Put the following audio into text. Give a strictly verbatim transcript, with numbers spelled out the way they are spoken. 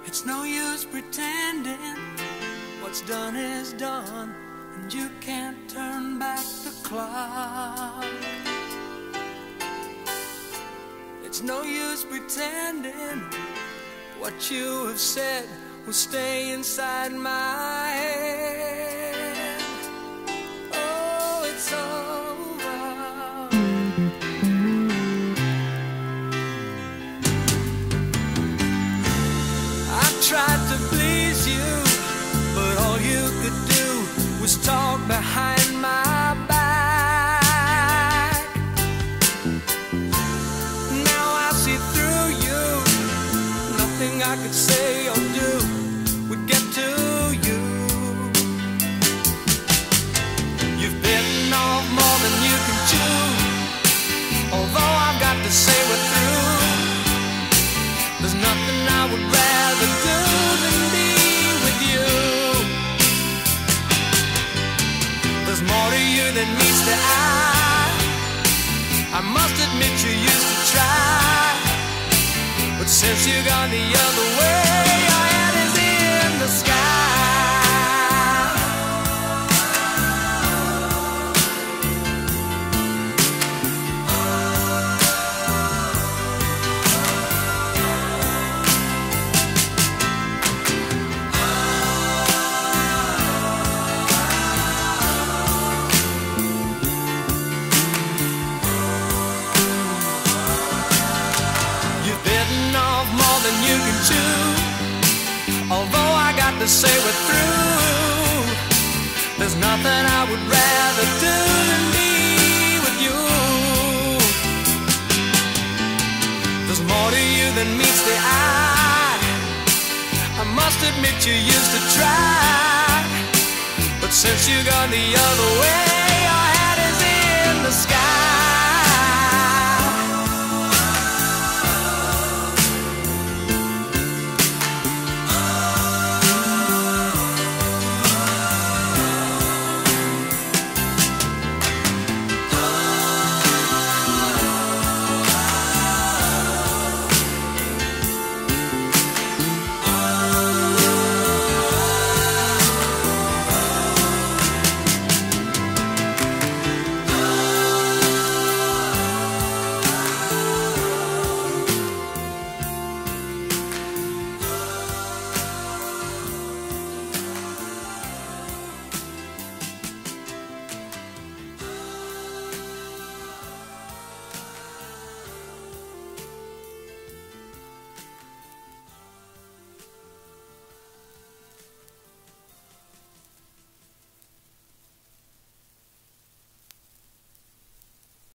It's no use pretending, what's done is done, and you can't turn back the clock. It's no use pretending, what you have said will stay inside my head. Oh, it's over. I tried to please you, but all you could do was talk behind my back. Now I see through you, nothing I could say or do would get to you. You've bitten off more than you can chew, although I've got to say we're through. There's nothing I would rather do than be with you. There's more to you than meets the eye. I must admit you used to try, but since you've gone the other way, your head is in the sky. You've bitten off more than you can chew, although I got to say we're through. There's nothing I would rather do than be with you. There's more to you than meets the eye. I must admit you used to try, but since you've gone the other way,